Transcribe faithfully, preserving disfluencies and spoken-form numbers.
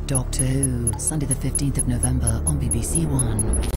Doctor Who, Sunday the fifteenth of November on B B C One.